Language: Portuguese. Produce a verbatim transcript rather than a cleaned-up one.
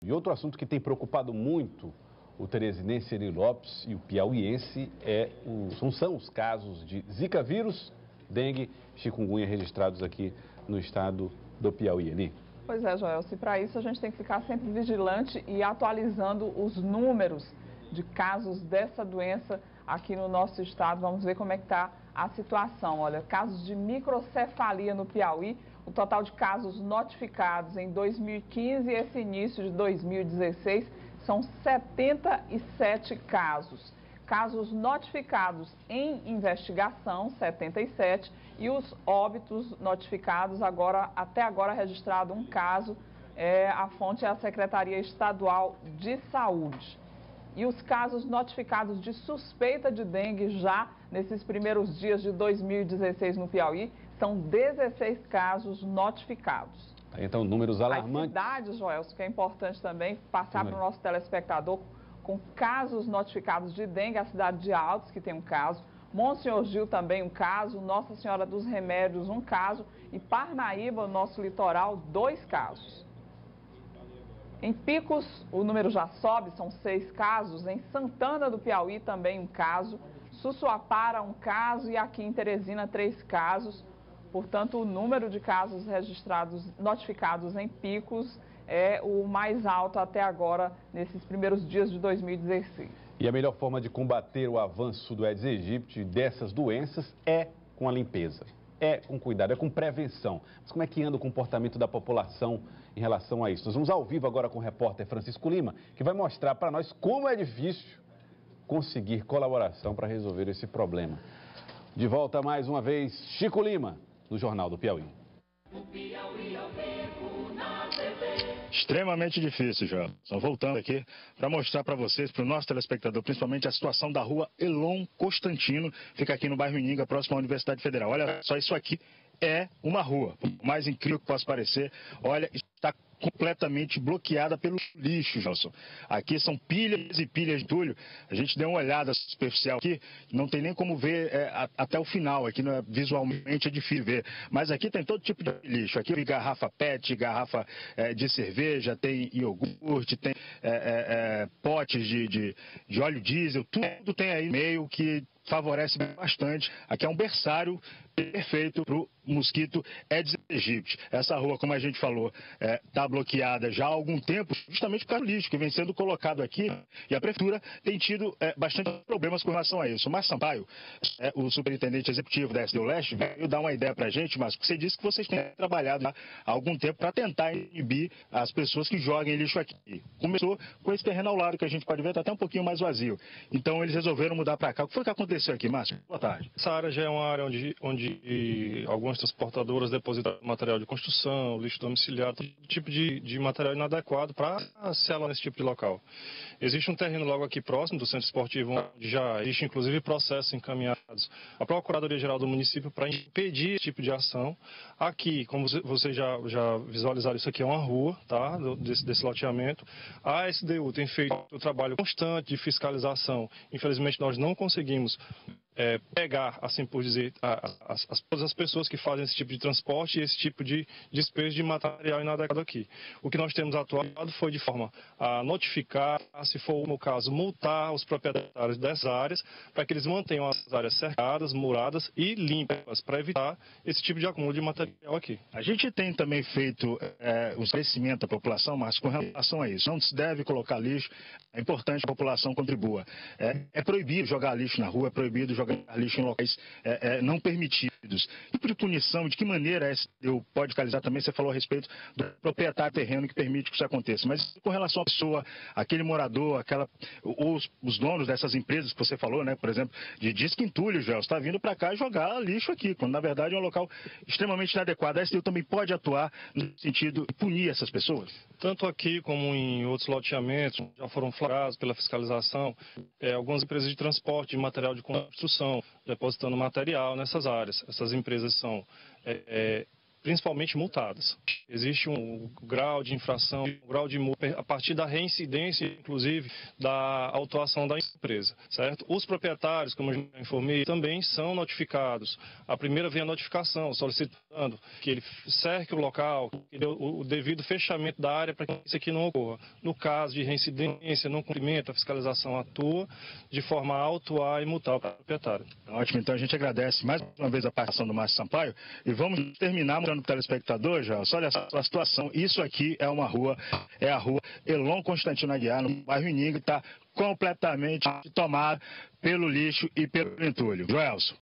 E outro assunto que tem preocupado muito o teresinense Eri Lopes e o piauiense é o, são, são os casos de Zika vírus, dengue, chikungunya registrados aqui no estado do Piauí. Eli. Pois é, Joelson, e para isso a gente tem que ficar sempre vigilante e atualizando os números de casos dessa doença aqui no nosso estado. Vamos ver como é que está a situação. Olha, casos de microcefalia no Piauí, o total de casos notificados em dois mil e quinze e esse início de dois mil e dezesseis são setenta e sete casos. Casos notificados em investigação, setenta e sete, e os óbitos notificados, agora, até agora registrado um caso, é, a fonte é a Secretaria Estadual de Saúde. E os casos notificados de suspeita de dengue já nesses primeiros dias de dois mil e dezesseis no Piauí, são dezesseis casos notificados. Então, números alarmantes. As cidades, Joelson, que é importante também passar para o nosso telespectador, com casos notificados de dengue, a cidade de Altos, que tem um caso, Monsenhor Gil também um caso, Nossa Senhora dos Remédios um caso e Parnaíba, nosso litoral, dois casos. Em Picos, o número já sobe, são seis casos. Em Santana do Piauí também um caso, Sussuapara um caso e aqui em Teresina três casos. Portanto, o número de casos registrados, notificados em Picos é o mais alto até agora, nesses primeiros dias de dois mil e dezesseis. E a melhor forma de combater o avanço do Aedes aegypti e dessas doenças é com a limpeza, é com cuidado, é com prevenção. Mas como é que anda o comportamento da população em relação a isso? Nós vamos ao vivo agora com o repórter Francisco Lima, que vai mostrar para nós como é difícil conseguir colaboração para resolver esse problema. De volta mais uma vez, Chico Lima, no Jornal do Piauí. Extremamente difícil, João. Só voltando aqui para mostrar para vocês, para o nosso telespectador, principalmente a situação da rua Elon Constantino, fica aqui no bairro Ininga, próximo à Universidade Federal. Olha só, isso aqui é uma rua, por mais incrível que possa parecer, olha, está completamente bloqueada pelo lixo, Gelson. Aqui são pilhas e pilhas de entulho. A gente deu uma olhada superficial aqui, não tem nem como ver é, a, até o final, aqui não é, visualmente é difícil ver. Mas aqui tem todo tipo de lixo. Aqui tem garrafa pet, garrafa é, de cerveja, tem iogurte, tem é, é, é, potes de, de, de óleo diesel, tudo tem aí no meio que favorece bastante. Aqui é um berçário perfeito para o mosquito Aedes aegypti. Essa rua, como a gente falou, está é, bloqueada já há algum tempo, justamente por causa do lixo que vem sendo colocado aqui, e a prefeitura tem tido é, bastante problemas com relação a isso. O Márcio Sampaio, é, o superintendente executivo da S D U Leste, veio dar uma ideia para a gente, mas você disse que vocês têm trabalhado há algum tempo para tentar inibir as pessoas que joguem lixo aqui. Começou com esse terreno ao lado, que a gente pode ver, está até um pouquinho mais vazio. Então eles resolveram mudar para cá. O que foi que aconteceu aqui, Márcio? Boa tarde. Essa área já é uma área onde, onde algumas transportadoras depositam material de construção, lixo domiciliar, todo tipo de, de material inadequado para se alar nesse tipo de local. Existe um terreno logo aqui próximo do centro esportivo, onde já existe inclusive processos encaminhados à Procuradoria-Geral do município para impedir esse tipo de ação. Aqui, como vocês já, já visualizaram, isso aqui é uma rua, tá, desse, desse loteamento. A S D U tem feito um trabalho constante de fiscalização. Infelizmente, nós não conseguimos É, pegar, assim por dizer, as, as, todas as pessoas que fazem esse tipo de transporte e esse tipo de despejo de material inadequado aqui. O que nós temos atuado foi de forma a notificar, se for no caso, multar os proprietários dessas áreas, para que eles mantenham as áreas cercadas, muradas e limpas, para evitar esse tipo de acúmulo de material aqui. A gente tem também feito é, um esclarecimento da população, mas com relação a isso, não se deve colocar lixo, é importante que a população contribua. É, é proibido jogar lixo na rua, é proibido jogar lixo em locais é, é, não permitidos. Que tipo de punição, de que maneira a S D U pode fiscalizar também? Você falou a respeito do proprietário terreno que permite que isso aconteça, mas com relação à pessoa, aquele morador, aquela, os, os donos dessas empresas que você falou, né, por exemplo, de disque entulho, já está vindo para cá jogar lixo aqui, quando na verdade é um local extremamente inadequado. A S D U também pode atuar no sentido de punir essas pessoas? Tanto aqui como em outros loteamentos, já foram flagrados pela fiscalização, é, algumas empresas de transporte de material de construção depositando material nessas áreas. Essas empresas são é, é, principalmente multadas. Existe um grau de infração, um grau de multa a partir da reincidência, inclusive, da autuação da empresa, certo? Os proprietários, como eu já informei, também são notificados. A primeira vem a notificação, solicitando que ele cerque o local, que dê o devido fechamento da área para que isso aqui não ocorra. No caso de reincidência, não cumprimento, a fiscalização atua de forma a autuar e multar o proprietário. Ótimo, então a gente agradece mais uma vez a participação do Márcio Sampaio e vamos terminar mostrando para o telespectador, já. Olha só a situação, isso aqui é uma rua, é a rua Elon Constantino Aguiar, no bairro Ininga, está completamente tomada pelo lixo e pelo entulho. Joelson.